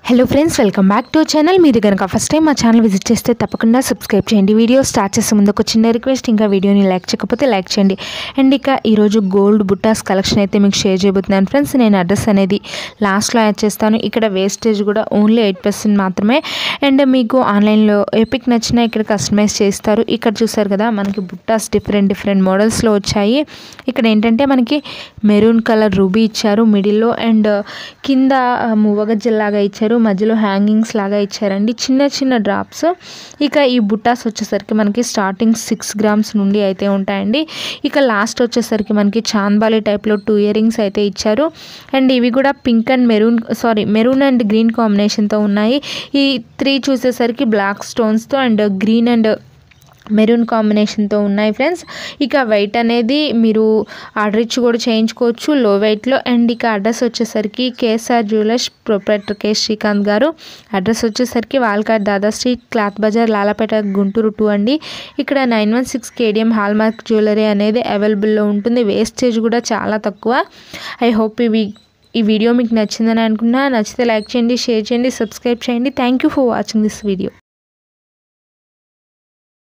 Hello friends, welcome back to channel. మీరు కనుక first time మా ఛానల్ విజిట్ చేస్తే తప్పకుండా సబ్స్క్రైబ్ చేయండి. వీడియో స్టార్ట్ చేసే ముందు ఒక చిన్న రిక్వెస్ట్, ఇంకా వీడియోని లైక్ చేయకపోతే లైక్ చేయండి. అండ్ ఇక ఈరోజు గోల్డ్ బుట్టాస్ కలెక్షన్ అయితే మీకు షేర్ చేయబోతున్నాను ఫ్రెండ్స్. నేను అడ్రస్ అనేది లాస్ట్లో యాడ్ చేస్తాను. ఇక్కడ వేస్టేజ్ కూడా ఓన్లీ 8% మాత్రమే. అండ్ మీకు ఆన్లైన్లో ఎపిక్ నచ్చినా ఇక్కడ కస్టమైజ్ చేస్తారు. ఇక్కడ చూసారు కదా, మనకి బుట్టాస్ డిఫరెంట్ మోడల్స్లో వచ్చాయి. ఇక్కడ ఏంటంటే మనకి మెరూన్ కలర్ రూబీ ఇచ్చారు మిడిల్లో, అండ్ కింద మూవగజ్జల్లాగా ఇచ్చారు, మధ్యలో హ్యాంగింగ్స్ లాగా ఇచ్చారండి, చిన్న డ్రాప్స్. ఇక ఈ బుట్టాస్ వచ్చేసరికి మనకి స్టార్టింగ్ 6 grams నుండి అయితే ఉంటాయండి. ఇక లాస్ట్ వచ్చేసరికి మనకి చాంద్బాలి టైప్లో 2 ఇయర్ రింగ్స్ అయితే ఇచ్చారు. అండ్ ఇవి కూడా pink and maroon and green కాంబినేషన్తో ఉన్నాయి. ఈ 3 చూసేసరికి బ్లాక్ స్టోన్స్తో అండ్ గ్రీన్ అండ్ మెరూన్ కాంబినేషన్తో ఉన్నాయి ఫ్రెండ్స్. ఇక వెయిట్ అనేది మీరు ఆర్డర్ ఇచ్చి కూడా చేయించుకోవచ్చు లో వెయిట్లో. అండ్ ఇక అడ్రస్ వచ్చేసరికి KSR jewellers proprietor K Srikanth గారు. అడ్రస్ వచ్చేసరికి వాల్కాడ్ దాదా street, cloth bazaar, Lalapeta, Guntur 2 అండి. ఇక్కడ 916 KDM హాల్మార్క్ జ్యువెలరీ అనేది అవైలబుల్లో ఉంటుంది. వేస్టేజ్ కూడా చాలా తక్కువ. ఐ హోప్ ఈ వీడియో మీకు నచ్చిందని అనుకున్నా. నచ్చితే లైక్ చేయండి, షేర్ చేయండి, సబ్స్క్రైబ్ చేయండి. Thank you for watching this video.